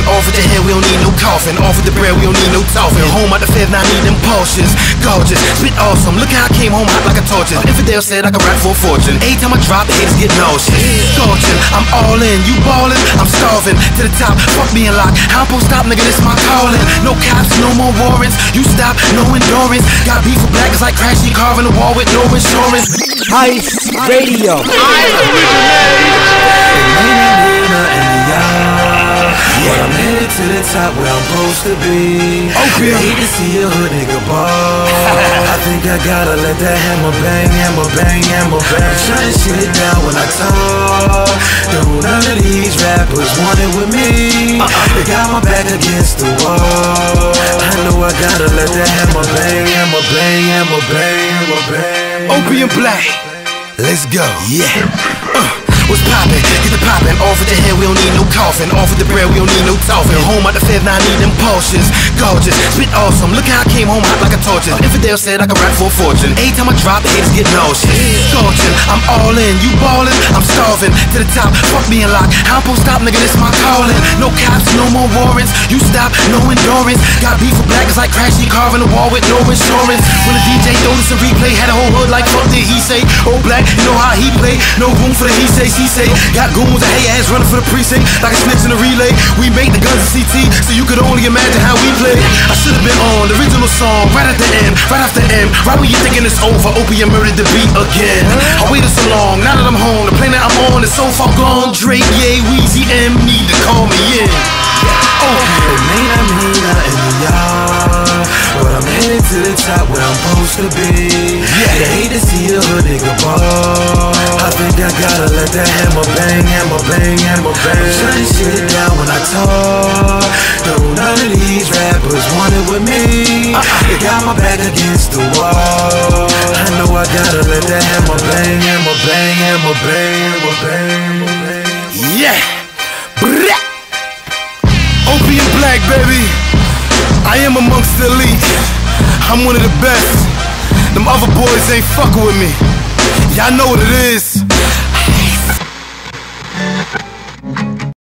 Off with the head, we don't need no coffin. Off with the bread, we don't need no talking. Home out the fifth, now I need them Porsches. Gorgeous, spit awesome, look how I came home hot like a torture. Infidel said I could rap for a fortune. Every time I drop, the haters get nauseous. Scorching, I'm all in, you ballin', I'm starving. To the top, fuck being locked. How I'm supposed to stop, nigga, this my calling. No cops, no more warrants. You stop, no endurance. Got beef with black, it's like crashing carving the wall with no insurance. Heist Radio. But I'm headed to the top where I'm supposed to be. OPIUM. Hate to see a hood nigga ball. I think I gotta let that hammer bang, hammer bang, hammer bang. I'm trying to shit it down when I talk. Don't none of these rappers want it with me. They got my back against the wall. I know I gotta let that hammer bang, hammer bang, hammer bang, hammer bang. OPIUM Black. Let's go. Yeah. What's poppin'? Get the poppin'. Off with the head, we don't need no coffin. Off with the bread, we don't need no talking. Home out the fifth, now I need them Porsches. Gorgeous, spit awesome, look how I came home hot like a torture. Infidel said I could rap for a fortune. Every time I drop, the haters get nauseous. Scorching, I'm all in, you ballin', I'm starving. To the top, fuck being locked. How I'm supposed to stop, nigga, this my calling. No cops, no more warrants. You stop, no endurance. Got beef with black, it's like crashing carving the wall with no insurance. When the DJ throw this a replay, had a whole hood like fuck did he say? Oh black, you know how he play. No room for the he say, she say. Got goons and hey ass running for the precinct like a snitch in a relay. We make the guns in CT, so you could only imagine how we play. I should've been on the original song right at the end, right after M. Right when you thinking it's over, OPIUM murdered the beat again. I waited so long, now that I'm home, the plane that I'm on is so far gone. Drake, Ye, Weezy, M need to call me in. It may not mean nothing to y'all, but I'm headed to the top where I'm supposed to be. They hate to see a hood nigga ball. I think I gotta let that hammer bang, hammer bang, hammer bang. I'm trying to shit it down when I talk. No, none of these rappers want it with me. They got my back against the wall. I know I gotta let that hammer bang, hammer bang, hammer bang, hammer bang, hammer bang. Yeah. OPIUM Black, baby. I am amongst the elite. I'm one of the best. Them other boys ain't fucking with me. Y'all know what it is.